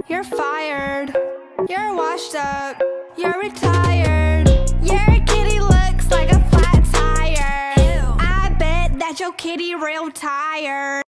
You're fired. You're washed up. You're retired. Your kitty looks like a flat tire. Ew. I bet that your kitty real tired.